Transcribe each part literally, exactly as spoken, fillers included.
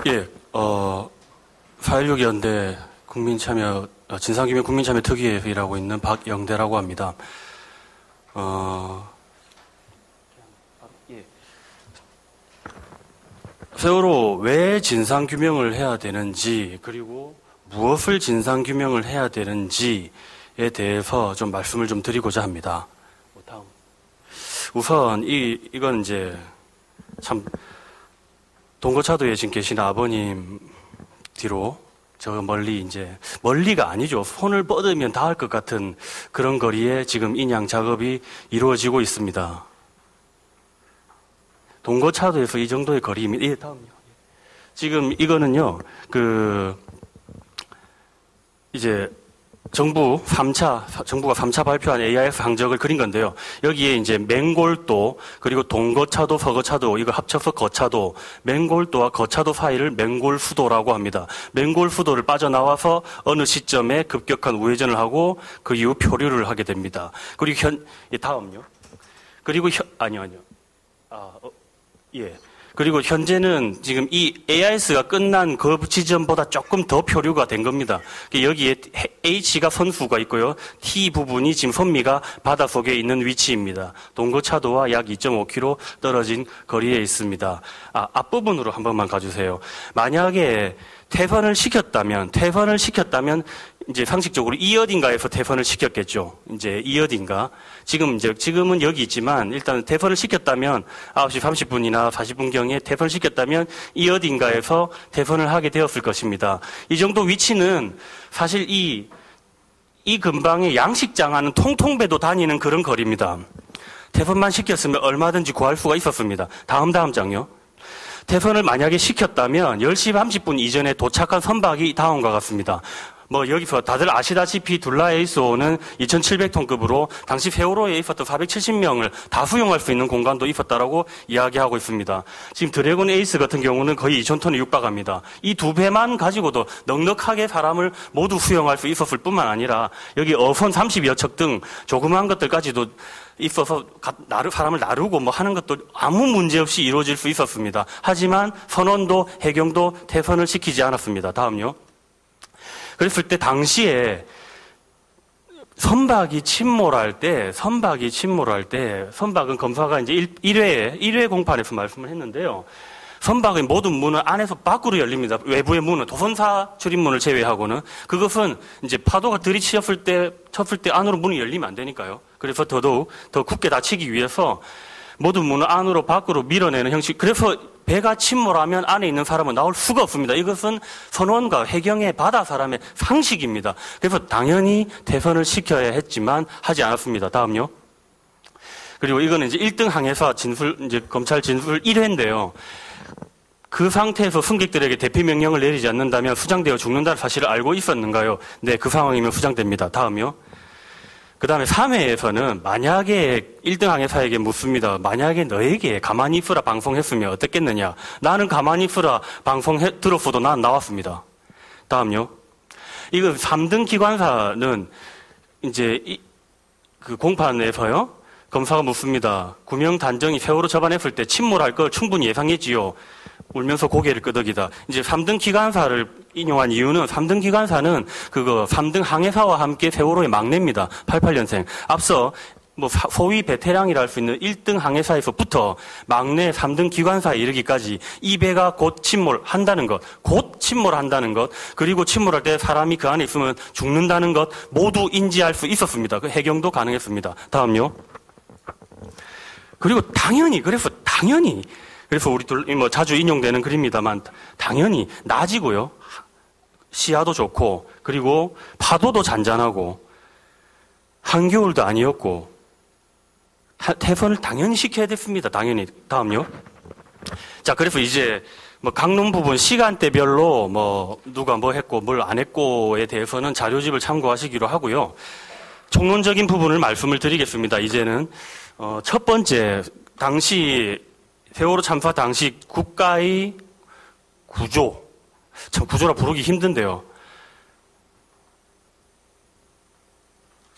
예, 어, 사일육 연대 국민참여, 어, 진상규명 국민참여 특위에 일하고 있는 박영대라고 합니다. 어, 예. 세월호 왜 진상규명을 해야 되는지, 그리고 무엇을 진상규명을 해야 되는지에 대해서 좀 말씀을 좀 드리고자 합니다. 다음. 우선, 이, 이건 이제, 참, 동거차도에 지금 계신 아버님 뒤로 저 멀리 이제 멀리가 아니죠. 손을 뻗으면 닿을 것 같은 그런 거리에 지금 인양 작업이 이루어지고 있습니다. 동거차도에서 이 정도의 거리입니다. 예, 다음요. 지금 이거는요, 그 이제 정부 삼 차, 정부가 삼 차 발표한 에이아이에스 항적을 그린 건데요. 여기에 이제 맹골도, 그리고 동거차도, 서거차도, 이거 합쳐서 거차도, 맹골도와 거차도 사이를 맹골수도라고 합니다. 맹골수도를 빠져나와서 어느 시점에 급격한 우회전을 하고 그 이후 표류를 하게 됩니다. 그리고 현, 예, 다음요. 그리고 현, 아니요, 아니요. 아, 어, 예. 그리고 현재는 지금 이 에이아이에스가 끝난 그 지점보다 조금 더 표류가 된 겁니다. 여기에 H가 선수가 있고요. T 부분이 지금 선미가 바닷속에 있는 위치입니다. 동거차도와 약 이 점 오 킬로미터 떨어진 거리에 있습니다. 아, 앞부분으로 한 번만 가주세요. 만약에 퇴선을 시켰다면, 퇴선을 시켰다면, 이제 상식적으로 이 어딘가에서 퇴선을 시켰겠죠. 이제 이 어딘가. 지금 이제, 지금은 여기 있지만, 일단 퇴선을 시켰다면, 아홉 시 삼십 분이나 사십 분경에 퇴선을 시켰다면, 이 어딘가에서 퇴선을 하게 되었을 것입니다. 이 정도 위치는 사실 이, 이 근방에 양식장 하는 통통배도 다니는 그런 거리입니다. 퇴선만 시켰으면 얼마든지 구할 수가 있었습니다. 다음, 다음 장요. 퇴선을 만약에 시켰다면 열 시 삼십 분 이전에 도착한 선박이 다음과 같습니다. 뭐 여기서 다들 아시다시피 둘라 에이스오는 이천칠백 톤급으로 당시 세월호에 있었던 사백칠십 명을 다 수용할 수 있는 공간도 있었다라고 이야기하고 있습니다. 지금 드래곤 에이스 같은 경우는 거의 이천 톤에 육박합니다. 이 두 배만 가지고도 넉넉하게 사람을 모두 수용할 수 있었을 뿐만 아니라 여기 어선 삼십여 척 등 조그마한 것들까지도 있어서 나르, 사람을 나르고 뭐 하는 것도 아무 문제 없이 이루어질 수 있었습니다. 하지만 선원도 해경도 퇴선을 시키지 않았습니다. 다음요. 그랬을 때 당시에 선박이 침몰할 때, 선박이 침몰할 때, 선박은 검사가 이제 일 회에, 일 회 공판에서 말씀을 했는데요. 선박의 모든 문은 안에서 밖으로 열립니다. 외부의 문은, 도선사 출입문을 제외하고는. 그것은 이제 파도가 들이치었을 때, 쳤을 때 안으로 문이 열리면 안 되니까요. 그래서 더더욱 더 굳게 닫히기 위해서 모든 문을 안으로 밖으로 밀어내는 형식. 그래서 배가 침몰하면 안에 있는 사람은 나올 수가 없습니다. 이것은 선원과 해경의 바다 사람의 상식입니다. 그래서 당연히 퇴선을 시켜야 했지만 하지 않았습니다. 다음요. 그리고 이거는 이제 일 등 항해사 진술, 이제 검찰 진술 일 회인데요. 그 상태에서 승객들에게 대피 명령을 내리지 않는다면 수장되어 죽는다는 사실을 알고 있었는가요? 네, 그 상황이면 수장됩니다. 다음요. 그 다음에 삼 회에서는 만약에 일 등 항해사에게 묻습니다. 만약에 너에게 가만히 있으라 방송했으면 어땠겠느냐? 나는 가만히 있으라 방송 들었어도 난 나왔습니다. 다음요. 이거 삼 등 기관사는 이제 이, 그 공판에서요. 검사가 묻습니다. 구명 단정이 세월호 처반했을 때 침몰할 걸 충분히 예상했지요. 울면서 고개를 끄덕이다. 이제 삼 등 기관사를 인용한 이유는 삼 등 기관사는 그거 삼 등 항해사와 함께 세월호의 막내입니다. 팔십팔 년생. 앞서 뭐 소위 베테랑이라 할 수 있는 일 등 항해사에서부터 막내 삼 등 기관사에 이르기까지 이 배가 곧 침몰한다는 것, 곧 침몰한다는 것, 그리고 침몰할 때 사람이 그 안에 있으면 죽는다는 것 모두 인지할 수 있었습니다. 그 해경도 가능했습니다. 다음요. 그리고 당연히, 그래서 당연히 그래서 우리 둘, 뭐 자주 인용되는 글입니다만 당연히 낮이고요. 시야도 좋고 그리고 파도도 잔잔하고 한겨울도 아니었고 퇴선을 당연히 시켜야 됐습니다. 당연히. 다음요. 자, 그래서 이제 뭐 강론 부분 시간대별로 뭐 누가 뭐 했고 뭘 안 했고에 대해서는 자료집을 참고하시기로 하고요. 총론적인 부분을 말씀을 드리겠습니다. 이제는 어, 첫 번째 당시 세월호 참사 당시 국가의 구조, 참 구조라 부르기 힘든데요.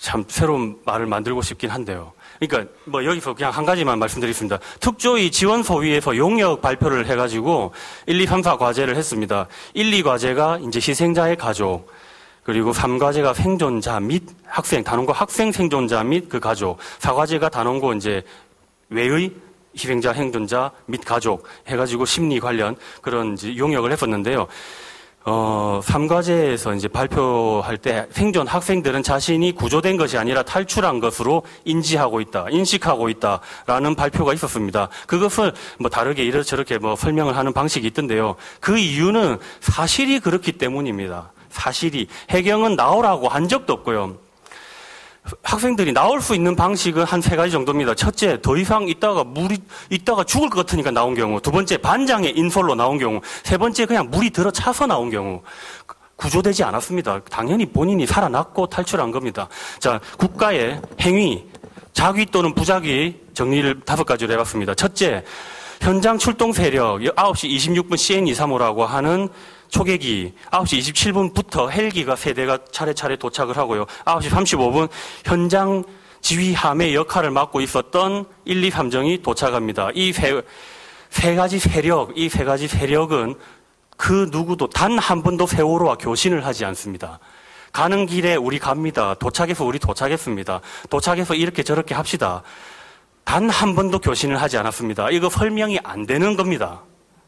참 새로운 말을 만들고 싶긴 한데요. 그러니까 뭐 여기서 그냥 한 가지만 말씀드리겠습니다. 특조위 지원소위에서 용역 발표를 해가지고 일, 이, 삼, 사 과제를 했습니다. 일, 이 과제가 이제 희생자의 가족, 그리고 삼 과제가 생존자 및 학생, 단원고 학생 생존자 및 그 가족, 사 과제가 단원고 이제 외의 희생자, 생존자 및 가족 해가지고 심리 관련 그런 이제 용역을 했었는데요. 어, 삼 과제에서 이제 발표할 때 생존 학생들은 자신이 구조된 것이 아니라 탈출한 것으로 인지하고 있다, 인식하고 있다라는 발표가 있었습니다. 그것을 뭐 다르게 이렇저렇게 뭐 설명을 하는 방식이 있던데요. 그 이유는 사실이 그렇기 때문입니다. 사실이. 해경은 나오라고 한 적도 없고요. 학생들이 나올 수 있는 방식은 한 세 가지 정도입니다. 첫째, 더 이상 있다가 물이, 있다가 죽을 것 같으니까 나온 경우. 두 번째, 반장의 인솔로 나온 경우. 세 번째, 그냥 물이 들어차서 나온 경우. 구조되지 않았습니다. 당연히 본인이 살아났고 탈출한 겁니다. 자, 국가의 행위, 자기 또는 부작위 정리를 다섯 가지로 해봤습니다. 첫째, 현장 출동 세력, 아홉 시 이십육 분 씨엔 이백삼십오라고 하는 초계기 아홉 시 이십칠 분부터 헬기가 세 대가 차례차례 도착을 하고요. 아홉 시 삼십오 분 현장 지휘함의 역할을 맡고 있었던 일, 이, 삼 정이 도착합니다. 이 세, 세 가지 세력, 이 세 가지 세력은 그 누구도 단 한 번도 세월호와 교신을 하지 않습니다. 가는 길에 우리 갑니다. 도착해서 우리 도착했습니다. 도착해서 이렇게 저렇게 합시다. 단 한 번도 교신을 하지 않았습니다. 이거 설명이 안 되는 겁니다.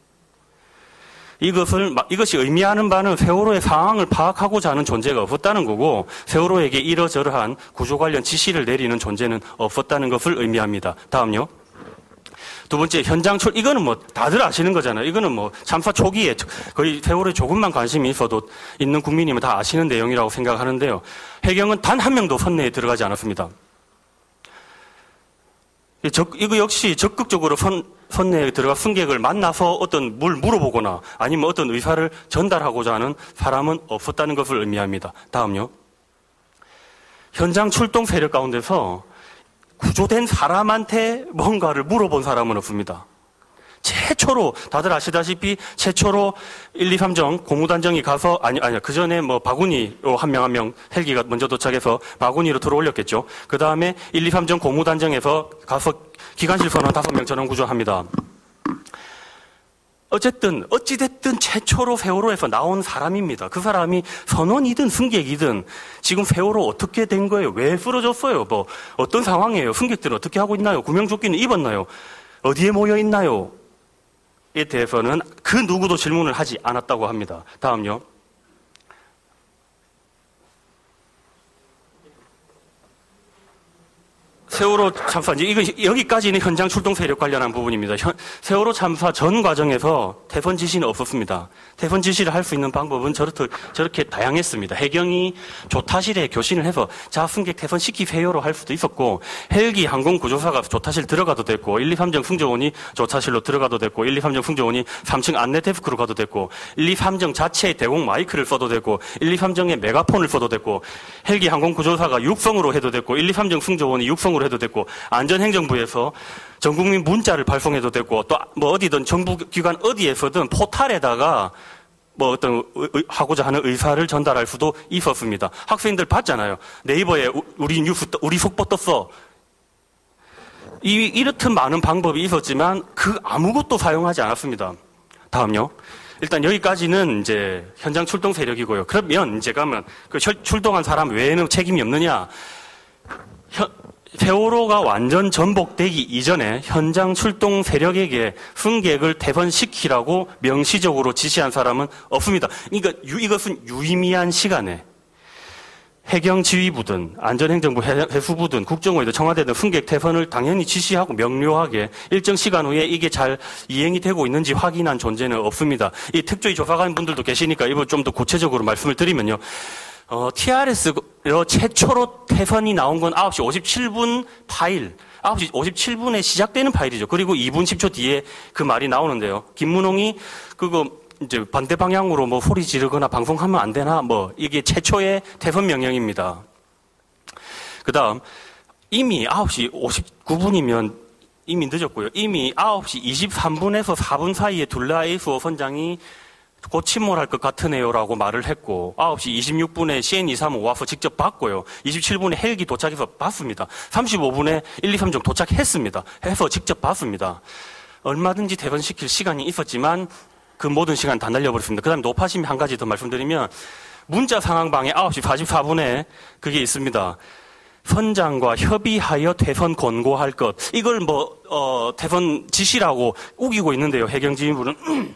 이것을, 이것이 의미하는 바는 세월호의 상황을 파악하고자 하는 존재가 없었다는 거고, 세월호에게 이러저러한 구조 관련 지시를 내리는 존재는 없었다는 것을 의미합니다. 다음요. 두 번째, 현장 출, 이거는 뭐 다들 아시는 거잖아요. 이거는 뭐 참사 초기에 거의 세월호에 조금만 관심이 있어도 있는 국민이면 다 아시는 내용이라고 생각하는데요. 해경은 단 한 명도 선내에 들어가지 않았습니다. 이거 역시 적극적으로 선, 선내에 들어가 승객을 만나서 어떤 뭘 물어보거나 아니면 어떤 의사를 전달하고자 하는 사람은 없었다는 것을 의미합니다. 다음요. 현장 출동 세력 가운데서 구조된 사람한테 뭔가를 물어본 사람은 없습니다. 최초로, 다들 아시다시피 최초로 일, 이, 삼 정 고무단정이 가서, 아니, 아니, 그 전에 뭐 바구니로 한 명 한 명 헬기가 먼저 도착해서 바구니로 들어 올렸겠죠. 그 다음에 일, 이, 삼 정 고무단정에서 가서 기관실 선원 다섯 명 전원 구조합니다. 어쨌든, 어찌됐든 최초로 세월호에서 나온 사람입니다. 그 사람이 선원이든 승객이든 지금 세월호 어떻게 된 거예요? 왜 쓰러졌어요? 뭐, 어떤 상황이에요? 승객들은 어떻게 하고 있나요? 구명조끼는 입었나요? 어디에 모여 있나요? 에 대해서는 그 누구도 질문을 하지 않았다고 합니다. 다음요. 세월호 참사, 이제 이거 여기까지는 현장 출동 세력 관련한 부분입니다. 현, 세월호 참사 전 과정에서 태선 지시는 없었습니다. 태선 지시를 할 수 있는 방법은 저렇게, 저렇게 다양했습니다. 해경이 조타실에 교신을 해서 자, 승객 태선 시키세요로 할 수도 있었고, 헬기 항공구조사가 조타실 들어가도 됐고, 일, 이, 삼 정 승조원이 조타실로 들어가도 됐고, 일, 이, 삼 정 승조원이 삼 층 안내 데스크로 가도 됐고, 일, 이, 삼 정 자체의 대공 마이크를 써도 됐고, 일, 이, 삼 정의 메가폰을 써도 됐고, 헬기 항공구조사가 육성으로 해도 됐고, 일, 이, 삼 정 승조원이 육성으로 해도 됐고, 안전행정부에서 전국민 문자를 발송해도 됐고, 또 뭐 어디든 정부기관 어디에서든 포탈에다가 뭐 어떤 하고자 하는 의사를 전달할 수도 있었습니다. 학생들 봤잖아요. 네이버에 우리 뉴스, 우리 속보 떴어. 이, 이렇듯 많은 방법이 있었지만 그 아무것도 사용하지 않았습니다. 다음요. 일단 여기까지는 이제 현장 출동 세력이고요. 그러면 이제 가면 그 출동한 사람 외에는 책임이 없느냐? 현, 세월호가 완전 전복되기 이전에 현장 출동 세력에게 승객을 태선시키라고 명시적으로 지시한 사람은 없습니다. 그러니까 유, 이것은 유의미한 시간에 해경 지휘부든 안전행정부 해수부든 국정원이든 청와대든 승객 태선을 당연히 지시하고 명료하게 일정 시간 후에 이게 잘 이행이 되고 있는지 확인한 존재는 없습니다. 이 특조위 조사관 분들도 계시니까 이거 좀 더 구체적으로 말씀을 드리면요. 어, 티알에스로 최초로 태선이 나온 건 아홉 시 오십칠 분 파일, 아홉 시 오십칠 분에 시작되는 파일이죠. 그리고 이 분 십 초 뒤에 그 말이 나오는데요. 김문홍이 그거 이제 반대 방향으로 뭐 소리 지르거나 방송하면 안 되나? 뭐 이게 최초의 태선 명령입니다. 그 다음, 이미 아홉 시 오십구 분이면 이미 늦었고요. 이미 아홉 시 이십삼 분에서 사 분 사이에 둘라 에이스오 선장이 곧 침몰할 것 같으네요라고 말을 했고 아홉 시 이십육 분에 씨엔 이백삼십오 와서 직접 봤고요. 이십칠 분에 헬기 도착해서 봤습니다. 삼십오 분에 일이삼정 도착했습니다. 해서 직접 봤습니다. 얼마든지 대선시킬 시간이 있었지만 그 모든 시간 다 날려버렸습니다. 그 다음에 노파심이 한 가지 더 말씀드리면 문자 상황방에 아홉 시 사십사 분에 그게 있습니다. 선장과 협의하여 대선 권고할 것. 이걸 뭐 어, 대선 지시라고 우기고 있는데요. 해경지휘부는.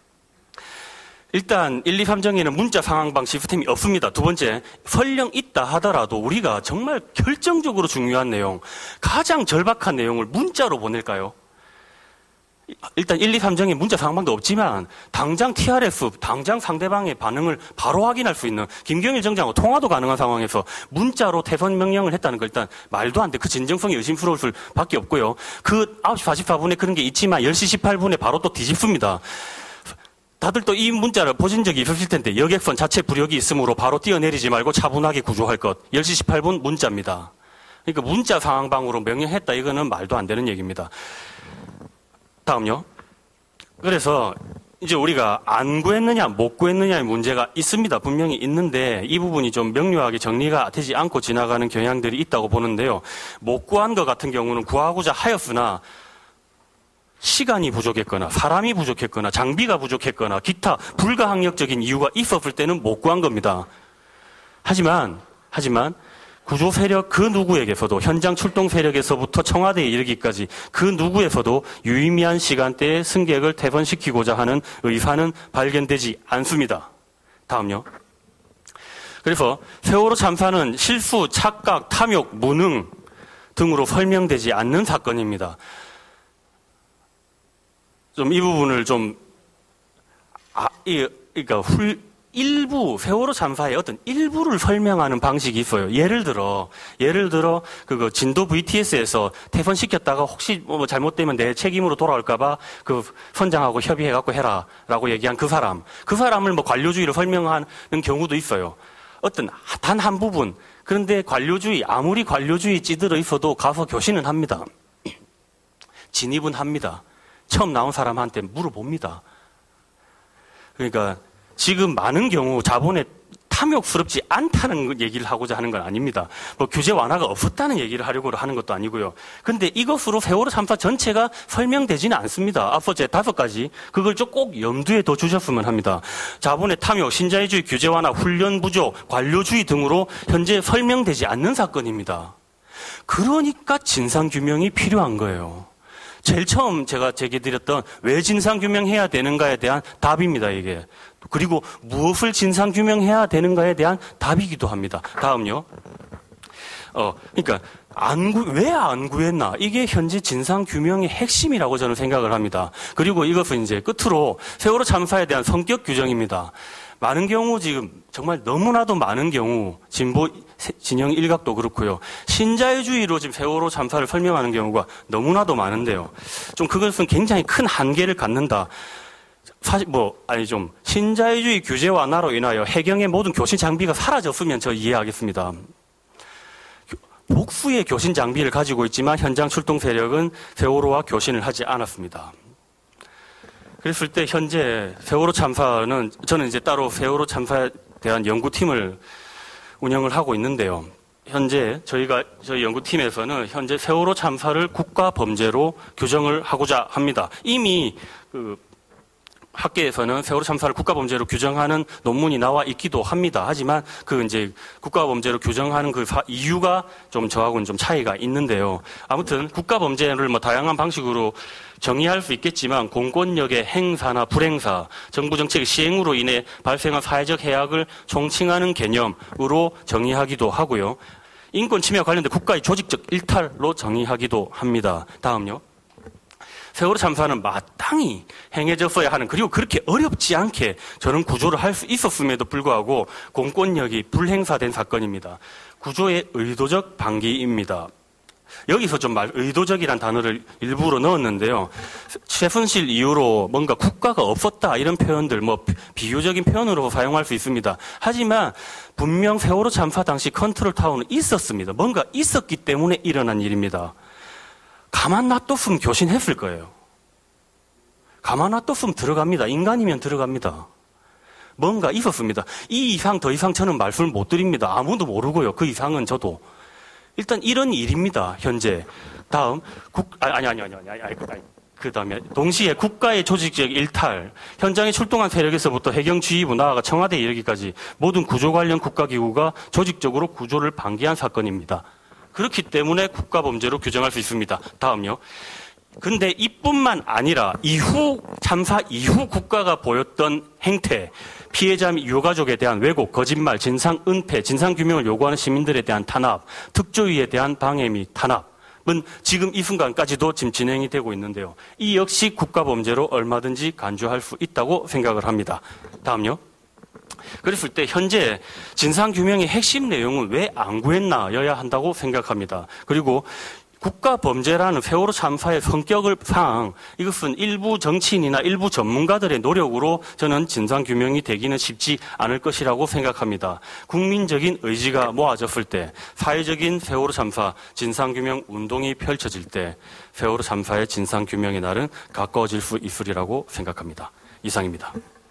일단 일, 이, 삼정에는 문자 상황방 시스템이 없습니다. 두 번째, 설령 있다 하더라도 우리가 정말 결정적으로 중요한 내용, 가장 절박한 내용을 문자로 보낼까요? 일단 일, 이, 삼정에 문자 상황방도 없지만 당장 티알에스, 당장 상대방의 반응을 바로 확인할 수 있는 김경일 정장하고 통화도 가능한 상황에서 문자로 대선 명령을 했다는 거 일단 말도 안 돼. 그 진정성이 의심스러울 수밖에 없고요. 그 아홉 시 사십사 분에 그런 게 있지만 열 시 십팔 분에 바로 또 뒤집습니다. 다들 또 이 문자를 보신 적이 있으실 텐데 여객선 자체 부력이 있으므로 바로 뛰어내리지 말고 차분하게 구조할 것. 열 시 십팔 분 문자입니다. 그러니까 문자 상황방으로 명령했다. 이거는 말도 안 되는 얘기입니다. 다음요. 그래서 이제 우리가 안 구했느냐 못 구했느냐의 문제가 있습니다. 분명히 있는데 이 부분이 좀 명료하게 정리가 되지 않고 지나가는 경향들이 있다고 보는데요. 못 구한 것 같은 경우는 구하고자 하였으나 시간이 부족했거나 사람이 부족했거나 장비가 부족했거나 기타 불가항력적인 이유가 있었을 때는 못 구한 겁니다. 하지만 하지만 구조 세력 그 누구에게서도 현장 출동 세력에서부터 청와대에 이르기까지 그 누구에서도 유의미한 시간대에 승객을 퇴선시키고자 하는 의사는 발견되지 않습니다. 다음요. 그래서 세월호 참사는 실수, 착각, 탐욕, 무능 등으로 설명되지 않는 사건입니다. 좀 이 부분을 좀, 아, 이, 그러니까 훌, 일부, 세월호 참사의 어떤 일부를 설명하는 방식이 있어요. 예를 들어, 예를 들어, 그거 진도 브이티에스에서 퇴선시켰다가 혹시 뭐 잘못되면 내 책임으로 돌아올까봐 그 선장하고 협의해갖고 해라. 라고 얘기한 그 사람. 그 사람을 뭐 관료주의를 설명하는 경우도 있어요. 어떤 단 한 부분. 그런데 관료주의, 아무리 관료주의 찌들어 있어도 가서 교신은 합니다. 진입은 합니다. 처음 나온 사람한테 물어봅니다. 그러니까 지금 많은 경우 자본에 탐욕스럽지 않다는 얘기를 하고자 하는 건 아닙니다. 뭐 규제 완화가 없었다는 얘기를 하려고 하는 것도 아니고요. 근데 이것으로 세월호 참사 전체가 설명되지는 않습니다. 앞서 제 다섯 가지 그걸 좀 꼭 염두에 더 주셨으면 합니다. 자본의 탐욕, 신자유주의 규제 완화, 훈련 부족, 관료주의 등으로 현재 설명되지 않는 사건입니다. 그러니까 진상규명이 필요한 거예요. 제일 처음 제가 제기드렸던 왜 진상규명해야 되는가에 대한 답입니다, 이게. 그리고 무엇을 진상규명해야 되는가에 대한 답이기도 합니다. 다음요. 어, 그러니까, 안 구, 왜 안 구했나? 이게 현재 진상규명의 핵심이라고 저는 생각을 합니다. 그리고 이것은 이제 끝으로 세월호 참사에 대한 성격 규정입니다. 많은 경우 지금 정말 너무나도 많은 경우 진보 진영 일각도 그렇고요. 신자유주의로 지금 세월호 참사를 설명하는 경우가 너무나도 많은데요. 좀 그것은 굉장히 큰 한계를 갖는다. 사실 뭐 아니 좀 신자유주의 규제 완화로 인하여 해경의 모든 교신 장비가 사라졌으면 저 이해하겠습니다. 복수의 교신 장비를 가지고 있지만 현장 출동 세력은 세월호와 교신을 하지 않았습니다. 그랬을 때 현재 세월호 참사는 저는 이제 따로 세월호 참사에 대한 연구팀을 운영을 하고 있는데요. 현재 저희가 저희 연구팀에서는 현재 세월호 참사를 국가 범죄로 규정을 하고자 합니다. 이미 그 학계에서는 세월호 참사를 국가 범죄로 규정하는 논문이 나와 있기도 합니다. 하지만 그 이제 국가 범죄로 규정하는 그 이유가 좀 저하고는 좀 차이가 있는데요. 아무튼 국가 범죄를 뭐 다양한 방식으로 정의할 수 있겠지만 공권력의 행사나 불행사, 정부 정책의 시행으로 인해 발생한 사회적 해악을 총칭하는 개념으로 정의하기도 하고요. 인권 침해와 관련된 국가의 조직적 일탈로 정의하기도 합니다. 다음요. 세월호 참사는 마땅히 행해졌어야 하는, 그리고 그렇게 어렵지 않게 저런 구조를 할 수 있었음에도 불구하고 공권력이 불행사된 사건입니다. 구조의 의도적 방기입니다. 여기서 좀 말, 의도적이란 단어를 일부러 넣었는데요. 최순실 이후로 뭔가 국가가 없었다 이런 표현들, 뭐 비유적인 표현으로 사용할 수 있습니다. 하지만 분명 세월호 참사 당시 컨트롤 타워는 있었습니다. 뭔가 있었기 때문에 일어난 일입니다. 가만 놔뒀으면 교신했을 거예요. 가만 놔뒀으면 들어갑니다. 인간이면 들어갑니다. 뭔가 있었습니다. 이 이상 더 이상 저는 말씀을 못 드립니다. 아무도 모르고요. 그 이상은 저도. 일단 이런 일입니다. 현재. 다음 국 아니 아니 아니 아니 아니, 아니, 아니. 그 다음에 동시에 국가의 조직적 일탈, 현장에 출동한 세력에서부터 해경지휘부 나아가 청와대에 이르기까지 모든 구조 관련 국가기구가 조직적으로 구조를 방기한 사건입니다. 그렇기 때문에 국가범죄로 규정할 수 있습니다. 다음요. 근데 이뿐만 아니라 이후 참사 이후 국가가 보였던 행태, 피해자 및 유가족에 대한 왜곡, 거짓말, 진상 은폐, 진상규명을 요구하는 시민들에 대한 탄압, 특조위에 대한 방해 및 탄압, 은 지금 이 순간까지도 지금 진행이 되고 있는데요. 이 역시 국가범죄로 얼마든지 간주할 수 있다고 생각을 합니다. 다음요. 그랬을 때 현재 진상규명의 핵심 내용은 왜 안 구했나여야 한다고 생각합니다. 그리고 국가범죄라는 세월호 참사의 성격을 상 이것은 일부 정치인이나 일부 전문가들의 노력으로 저는 진상규명이 되기는 쉽지 않을 것이라고 생각합니다. 국민적인 의지가 모아졌을 때, 사회적인 세월호 참사 진상규명 운동이 펼쳐질 때 세월호 참사의 진상규명의 날은 가까워질 수 있으리라고 생각합니다. 이상입니다.